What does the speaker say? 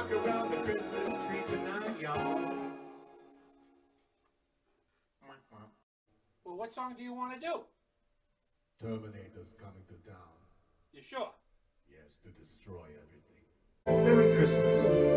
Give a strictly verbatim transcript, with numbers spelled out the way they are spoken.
rock around the Christmas tree tonight, y'all. Well, what song do you want to do? Terminator's coming to town. You sure? Yes, to destroy everything. Merry Christmas.